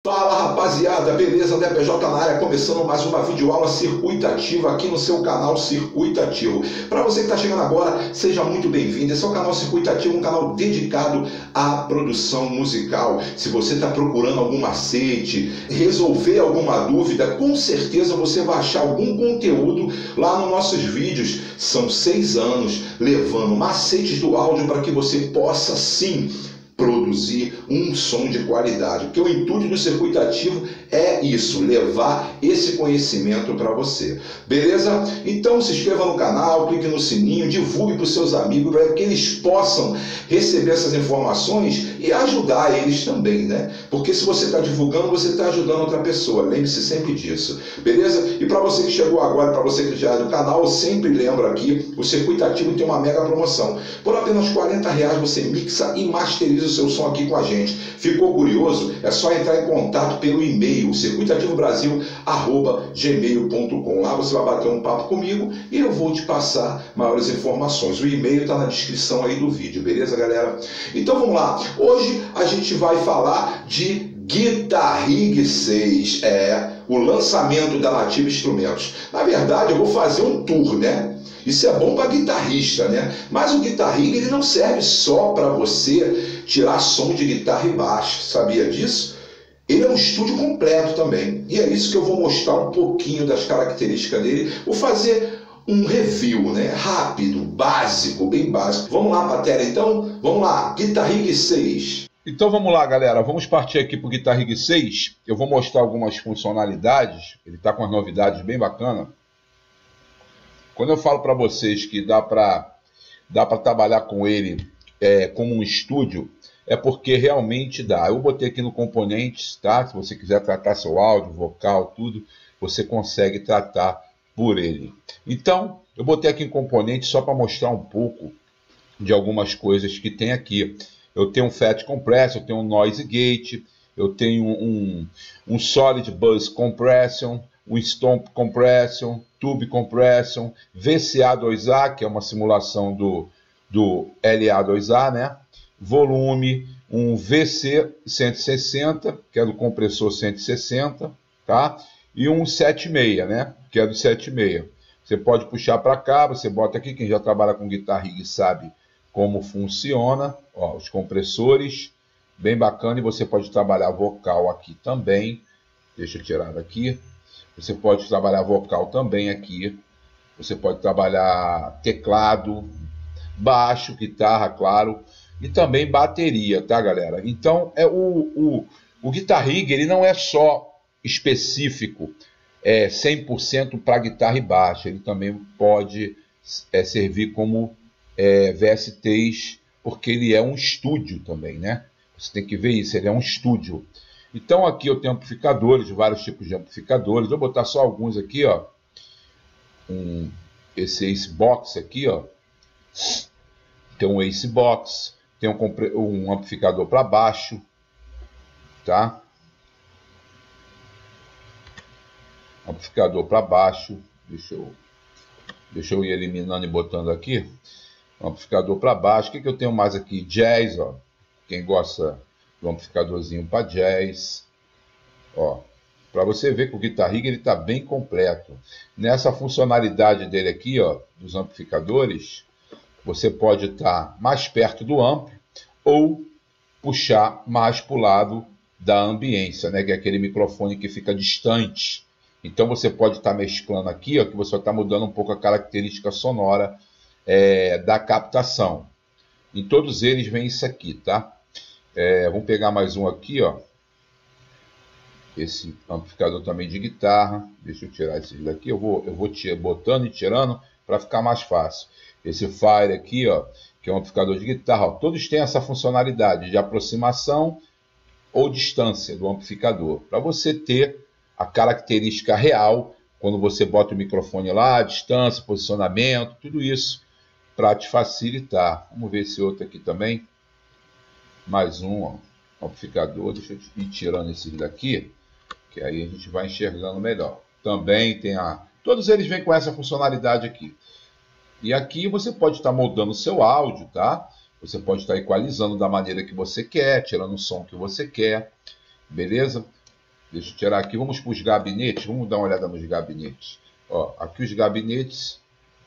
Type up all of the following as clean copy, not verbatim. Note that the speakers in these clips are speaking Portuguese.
Fala rapaziada, beleza? DPJ na área, começando mais uma videoaula Circuito Ativo aqui no seu canal Circuito Ativo. Para você que está chegando agora, seja muito bem-vindo. Esse é o canal Circuito Ativo, um canal dedicado à produção musical. Se você está procurando algum macete, resolver alguma dúvida, com certeza você vai achar algum conteúdo lá nos nossos vídeos. São 6 anos levando macetes do áudio para que você possa sim produzir um som de qualidade, porque o intuito do Circuito Ativo é isso, levar esse conhecimento para você, beleza? Então se inscreva no canal, clique no sininho, divulgue para os seus amigos para que eles possam receber essas informações e ajudar eles também, né? Porque se você está divulgando, você está ajudando outra pessoa, lembre-se sempre disso, beleza? E para você que chegou agora, para você que já é do canal, eu sempre lembro aqui, o Circuito Ativo tem uma mega promoção, por apenas R$40 você mixa e masteriza o seu som aqui com a gente. Ficou curioso? É só entrar em contato pelo e-mail circuitoativobrasil@gmail.com. Lá você vai bater um papo comigo e eu vou te passar maiores informações. O e-mail está na descrição aí do vídeo, beleza, galera? Então vamos lá. Hoje a gente vai falar de Guitar Rig 6, o lançamento da Nativa Instrumentos. Na verdade, eu vou fazer um tour, né? Isso é bom para guitarrista, né? Mas o Guitar Rig ele não serve só para você tirar som de guitarra e baixo, sabia disso? Ele é um estúdio completo também. E é isso que eu vou mostrar um pouquinho das características dele. Vou fazer um review, né? Rápido, básico, bem básico. Vamos lá para a tela então? Vamos lá, Guitar Rig 6. Então vamos lá, galera, vamos partir aqui para o Guitar Rig 6. Eu vou mostrar algumas funcionalidades, ele está com as novidades bem bacanas. Quando eu falo para vocês que dá para trabalhar com ele como um estúdio, é porque realmente dá. Eu botei aqui no componentes, tá? Se você quiser tratar seu áudio, vocal, tudo, você consegue tratar por ele. Então, eu botei aqui em componentes só para mostrar um pouco de algumas coisas que tem aqui. Eu tenho um Fat Compressor, eu tenho um Noise Gate, eu tenho um Solid Buzz Compression, um Stomp Compression, Tube Compression, VCA2A, que é uma simulação do LA2A, né? Volume, um VC160, que é do compressor 160, tá? E um 7.6, né? Que é do 7.6. Você pode puxar para cá, você bota aqui, quem já trabalha com Guitar Rig sabe como funciona, ó, os compressores, bem bacana, e você pode trabalhar vocal aqui também. Deixa eu tirar daqui. Você pode trabalhar vocal também aqui. Você pode trabalhar teclado, baixo, guitarra, claro, e também bateria, tá, galera? Então, o Guitar Rig, ele não é só específico, 100% para guitarra e baixo. Ele também pode servir como VSTs, porque ele é um estúdio também, né? Você tem que ver isso, ele é um estúdio. Então aqui eu tenho amplificadores, vários tipos de amplificadores. Vou botar só alguns aqui, ó. Esse Ace Box aqui, ó. Tem um Ace Box, tem um amplificador para baixo, tá? Amplificador para baixo. Deixa eu ir eliminando e botando aqui. Amplificador para baixo. O que eu tenho mais aqui? Jazz, ó. Quem gosta do amplificadorzinho para jazz, ó, para você ver que o Guitar Rig ele está bem completo. Nessa funcionalidade dele aqui, ó, dos amplificadores, você pode estar mais perto do amplo ou puxar mais para o lado da ambiência, né, que é aquele microfone que fica distante. Então você pode estar mesclando aqui, ó, que você está mudando um pouco a característica sonora da captação. Em todos eles vem isso aqui, tá? Vamos pegar mais um aqui, ó. Esse amplificador também de guitarra. Deixa eu tirar esse daqui. Eu vou botando e tirando para ficar mais fácil. Esse Fire aqui, ó, que é um amplificador de guitarra. Ó, todos têm essa funcionalidade de aproximação ou distância do amplificador, para você ter a característica real quando você bota o microfone lá, a distância, posicionamento, tudo isso para te facilitar. Vamos ver esse outro aqui também. Mais um, ó, amplificador. Deixa eu ir tirando esses daqui, que aí a gente vai enxergando melhor. Também tem todos eles vêm com essa funcionalidade aqui. E aqui você pode estar moldando o seu áudio, tá? Você pode estar equalizando da maneira que você quer, tirando o som que você quer, beleza? Deixa eu tirar aqui, vamos para os gabinetes, vamos dar uma olhada nos gabinetes. Ó, aqui os gabinetes,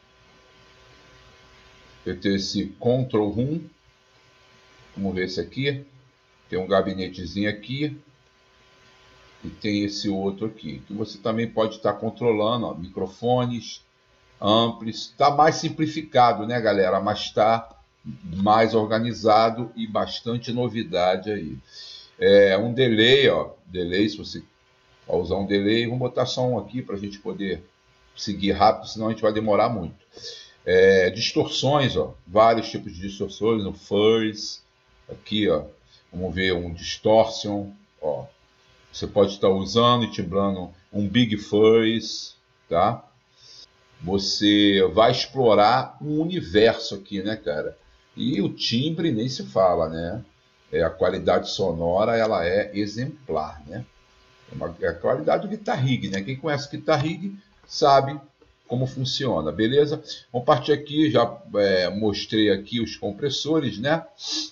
eu tenho esse Control Room, vamos ver esse aqui, tem um gabinetezinho aqui, e tem esse outro aqui, que você também pode estar controlando, ó, microfones, amplis, está mais simplificado, né, galera, mas está mais organizado e bastante novidade aí. Um delay, ó, delay, se você vai usar um delay, vamos botar só um aqui para a gente poder seguir rápido, senão a gente vai demorar muito. Distorções, ó, vários tipos de distorções, no fuzz, aqui, ó, vamos ver um distortion, ó, você pode estar usando e timbrando um big fuzz, tá? Você vai explorar um universo aqui, né, cara? E o timbre nem se fala, né? A qualidade sonora, ela é exemplar, né? É a qualidade do Guitar Rig, né? Quem conhece Guitar Rig sabe como funciona, beleza? Vamos partir aqui, já mostrei aqui os compressores, né?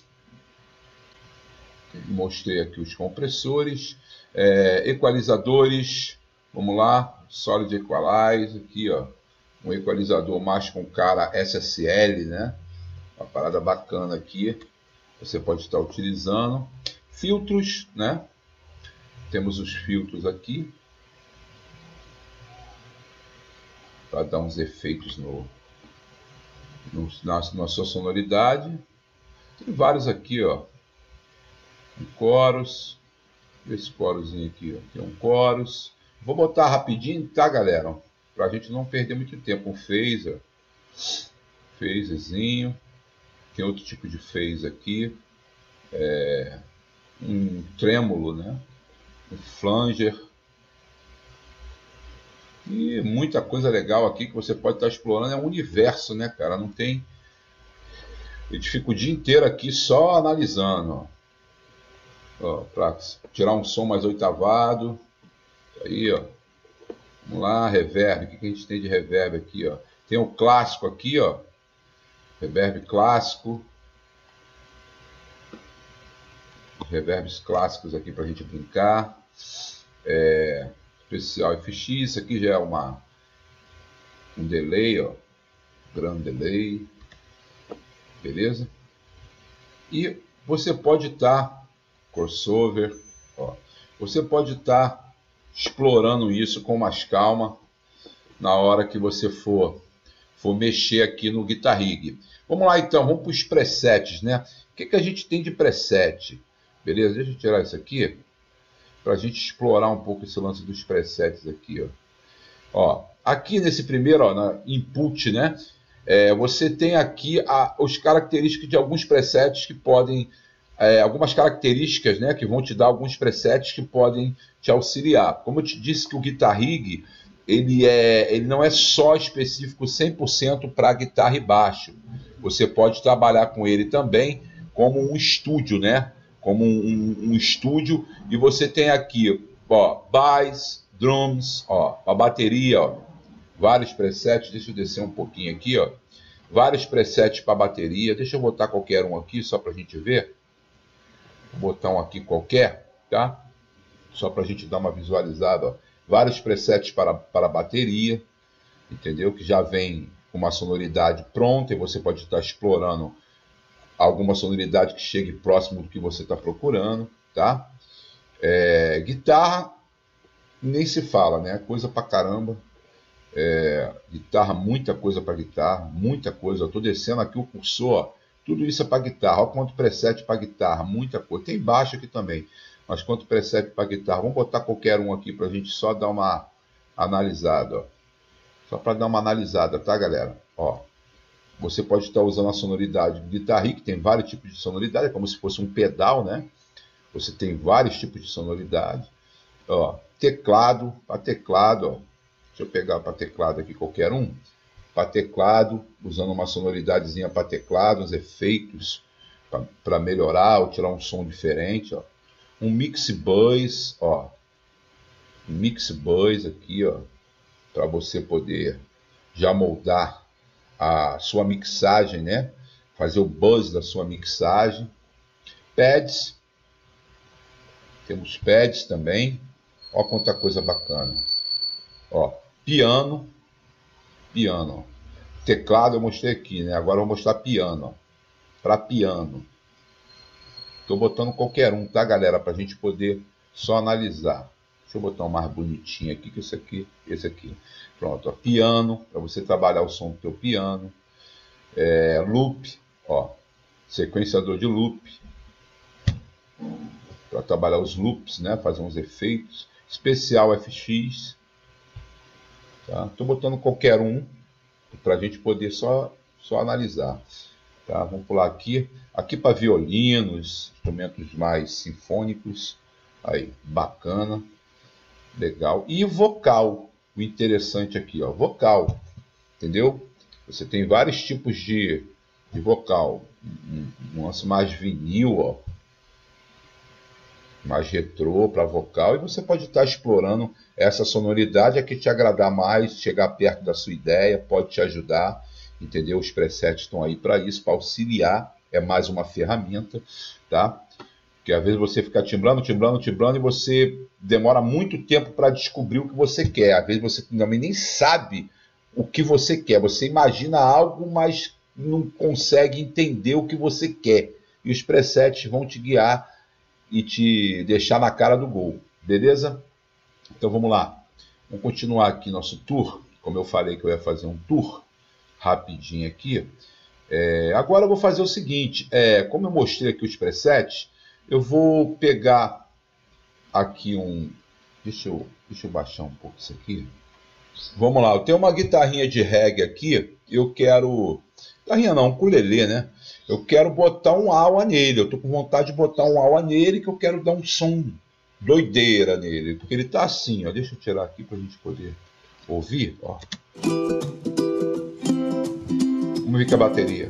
Mostrei aqui os compressores, equalizadores, vamos lá, Solid Equalizer, aqui, ó, um equalizador mais com cara SSL, né? Uma parada bacana aqui, você pode estar utilizando. Filtros, né? Temos os filtros aqui, para dar uns efeitos na sua sonoridade. Tem vários aqui, ó. Um chorus, esse chorozinho aqui, ó. Tem um chorus. Vou botar rapidinho, tá, galera? Para a gente não perder muito tempo. Um phaser, phaserzinho. Tem outro tipo de phase aqui, um trêmulo, né? Um flanger. E muita coisa legal aqui que você pode estar explorando. É um universo, né, cara? Não tem... A gente fica o dia inteiro aqui só analisando, ó, para tirar um som mais oitavado. Aí, ó. Vamos lá, reverb. O que a gente tem de reverb aqui, ó? Tem o clássico aqui, ó. Reverb clássico. Reverbs clássicos aqui para a gente brincar. Especial FX. Isso aqui já é um delay, ó. Grand delay. Beleza? E você pode estar crossover, ó. Você pode estar explorando isso com mais calma na hora que você for mexer aqui no Guitar Rig. Vamos lá então, vamos para os presets, né? O que a gente tem de preset? Beleza? Deixa eu tirar isso aqui para a gente explorar um pouco esse lance dos presets aqui, ó. Aqui nesse primeiro, ó, na input, né? Você tem aqui as características de alguns presets que podem... algumas características, né, que vão te dar alguns presets que podem te auxiliar. Como eu te disse que o Guitar Rig, ele não é só específico 100% para guitarra e baixo. Você pode trabalhar com ele também como um estúdio, né? Como um estúdio. E você tem aqui, ó, bass, drums, ó, a bateria, ó, vários presets. Deixa eu descer um pouquinho aqui, ó. Vários presets para bateria. Deixa eu botar qualquer um aqui só para a gente ver. Vou botar um aqui qualquer, tá? Só para a gente dar uma visualizada, ó. Vários presets para bateria, entendeu? Que já vem com uma sonoridade pronta e você pode estar explorando alguma sonoridade que chegue próximo do que você está procurando, tá? Guitarra, nem se fala, né? Coisa pra caramba. Guitarra, muita coisa para guitarra, muita coisa. Eu estou descendo aqui o cursor, ó. Tudo isso é para guitarra. Olha quanto preset para guitarra, muita coisa. Tem baixo aqui também, mas quanto preset para guitarra. Vamos botar qualquer um aqui para a gente só dar uma analisada, ó. Só para dar uma analisada, tá, galera? Ó, você pode estar usando a sonoridade do Guitar Rig, que tem vários tipos de sonoridade, é como se fosse um pedal, né? Você tem vários tipos de sonoridade. Ó, teclado, para teclado, ó. Deixa eu pegar para teclado aqui qualquer um. Para teclado, usando uma sonoridadezinha para teclado, os efeitos para melhorar ou tirar um som diferente, ó. Um mix buzz, ó. Um mix buzz aqui, ó, para você poder já moldar a sua mixagem, né? Fazer o buzz da sua mixagem. Pads, temos pads também, Ó quanta coisa bacana. Ó, piano. Piano. Teclado eu mostrei aqui, né? Agora eu vou mostrar piano. Para piano. Tô botando qualquer um, tá, galera? Pra gente poder só analisar. Deixa eu botar um mais bonitinho aqui, que esse aqui. Pronto, ó, piano, para você trabalhar o som do teu piano. Loop, ó, sequenciador de loop. Para trabalhar os loops, né? Fazer uns efeitos. Especial FX. Tá? Tô botando qualquer um para a gente poder só analisar. Tá? Vamos pular aqui. Aqui para violinos, instrumentos mais sinfônicos. Aí, bacana. Legal. E vocal. O interessante aqui, ó. Vocal. Entendeu? Você tem vários tipos de vocal. Um lance mais vinil, ó. Mais retrô para vocal. E você pode estar explorando essa sonoridade que te agradar mais, chegar perto da sua ideia, pode te ajudar. Entendeu? Os presets estão aí para isso, para auxiliar. É mais uma ferramenta, tá? Porque às vezes você fica timbrando e você demora muito tempo para descobrir o que você quer. Às vezes você também nem sabe o que você quer. Você imagina algo, mas não consegue entender o que você quer. E os presets vão te guiar e te deixar na cara do gol. Beleza? Então vamos lá. Vamos continuar aqui nosso tour. Como eu falei que eu ia fazer um tour rapidinho aqui. Agora eu vou fazer o seguinte. Como eu mostrei aqui os presets, eu vou pegar aqui um... Deixa eu baixar um pouco isso aqui. Vamos lá, eu tenho uma guitarrinha de reggae aqui. Eu quero... Guitarrinha não, um ukulele, né? Eu quero botar um awa nele. Eu tô com vontade de botar um awa nele, que eu quero dar um som doideira nele. Porque ele tá assim, ó. Deixa eu tirar aqui pra gente poder ouvir, ó. Vamos ver que a bateria...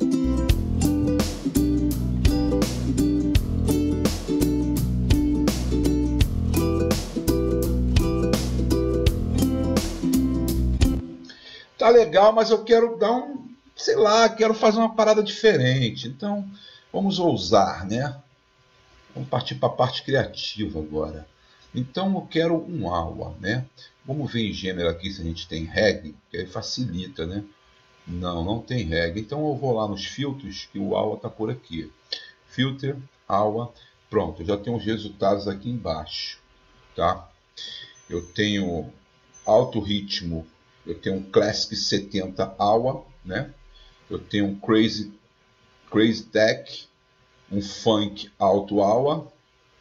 Tá legal, mas eu quero dar um, sei lá, quero fazer uma parada diferente. Então, vamos ousar, né? Vamos partir para a parte criativa agora. Então, eu quero um awa, né? Vamos ver em gênero aqui se a gente tem reggae, que aí facilita, né? Não tem reggae. Então, eu vou lá nos filtros, que o awa está por aqui. Filter, awa. Pronto, eu já tenho os resultados aqui embaixo, tá? Eu tenho alto ritmo. Eu tenho um Classic 70 awa, né? Eu tenho um Crazy Deck, um Funk Alto awa,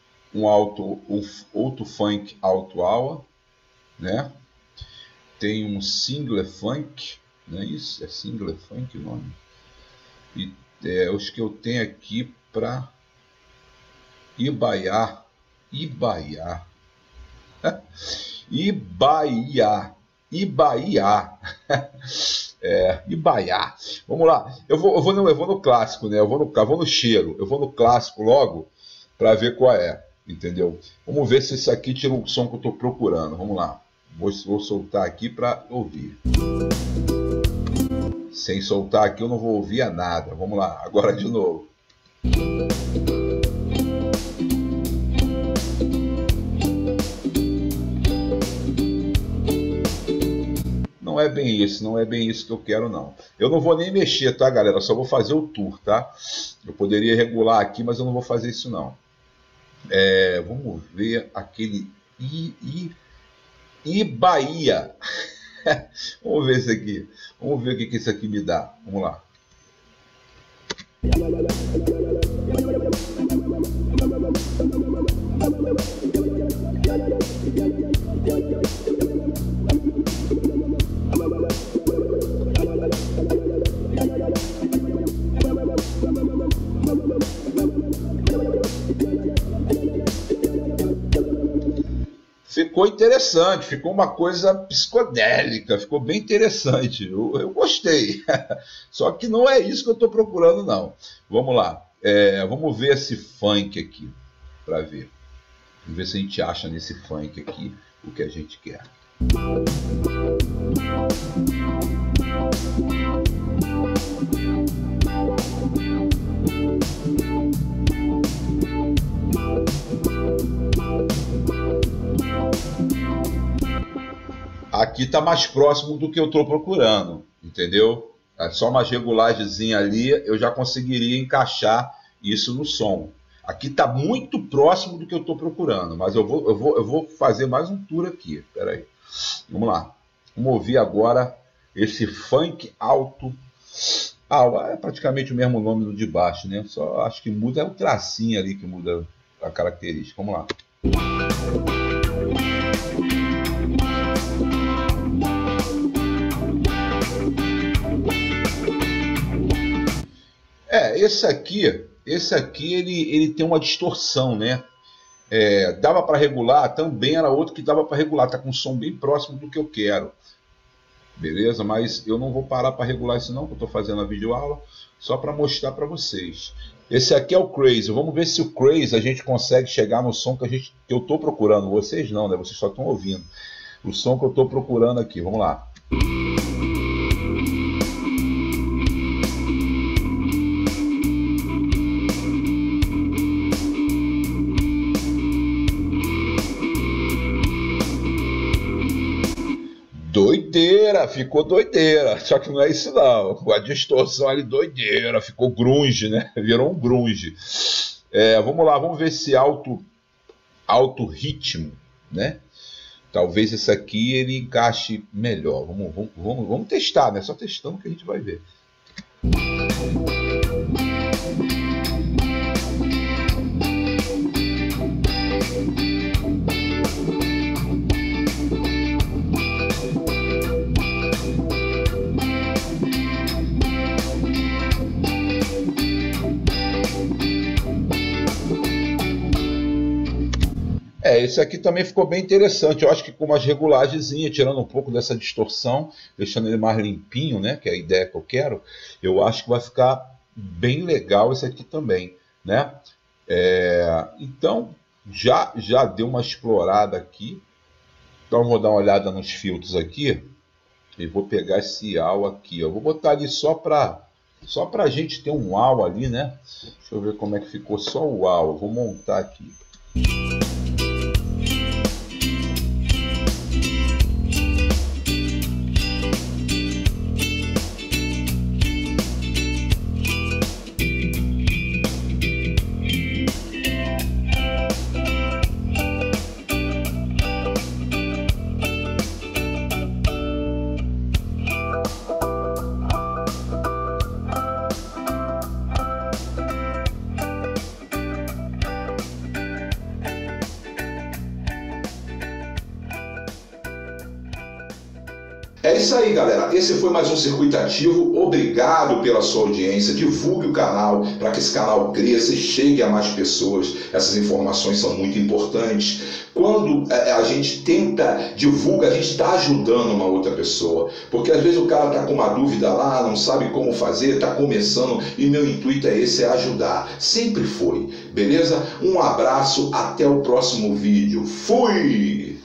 outro Funk Alto awa, né? Tem um Single Funk, não é isso? É Single Funk o nome? E os que eu tenho aqui para Ibaiá. Ibaiá. Vamos lá. Eu vou no clássico, né? Eu vou no cheiro. Eu vou no clássico logo para ver qual é. Entendeu? Vamos ver se isso aqui tira o som que eu estou procurando. Vamos lá. Vou soltar aqui para ouvir. Sem soltar aqui eu não vou ouvir nada. Vamos lá. Agora de novo. Não é bem isso que eu quero, não. Eu não vou nem mexer, tá, galera? Eu só vou fazer o tour, tá? Eu poderia regular aqui, mas eu não vou fazer isso, não. Vamos ver aquele Ibaiá. Vamos ver isso aqui. Vamos ver o que isso aqui me dá. Vamos lá. Ficou interessante, ficou uma coisa psicodélica, ficou bem interessante, eu gostei. Só que não é isso que eu estou procurando, não. Vamos lá, vamos ver esse funk aqui, para ver. Vamos ver se a gente acha nesse funk aqui o que a gente quer. aqui está mais próximo do que eu estou procurando, entendeu? É só uma regulagemzinha ali, eu já conseguiria encaixar isso no som. Aqui está muito próximo do que eu estou procurando, mas eu vou fazer mais um tour aqui. Espera aí. Vamos lá. Vamos ouvir agora esse funk alto. É praticamente o mesmo nome do de baixo, né? Só acho que muda o tracinho ali, que muda a característica. Vamos lá. Esse aqui ele tem uma distorção, né? Dava para regular, também era outro que dava para regular, tá com um som bem próximo do que eu quero. Beleza? Mas eu não vou parar para regular isso não, que eu estou fazendo a videoaula, só para mostrar para vocês. Esse aqui é o Crazy. Vamos ver se o Crazy a gente consegue chegar no som que eu estou procurando. Vocês não, né? Vocês só estão ouvindo. O som que eu estou procurando aqui. Vamos lá. Doideira, ficou doideira, só que não é isso não, a distorção ali doideira, ficou grunge, né, virou um grunge. Vamos lá, vamos ver esse alto ritmo, né, talvez esse aqui ele encaixe melhor, vamos testar, né, só testando que a gente vai ver. Esse aqui também ficou bem interessante. Eu acho que com umas regulagenzinhas, tirando um pouco dessa distorção, deixando ele mais limpinho, né? Que é a ideia que eu quero. Eu acho que vai ficar bem legal esse aqui também, né? Então, já deu uma explorada aqui. Então, eu vou dar uma olhada nos filtros aqui. E vou pegar esse AU aqui. Eu vou botar ali só para a gente ter um AU ali, né? Deixa eu ver como é que ficou só o AU. Eu vou montar aqui. É isso aí, galera. Esse foi mais um Circuito Ativo. Obrigado pela sua audiência. Divulgue o canal para que esse canal cresça e chegue a mais pessoas. Essas informações são muito importantes. Quando a gente divulga, a gente está ajudando uma outra pessoa. Porque às vezes o cara está com uma dúvida lá, não sabe como fazer, está começando, e meu intuito é ajudar. Sempre foi, beleza? Um abraço, até o próximo vídeo. Fui!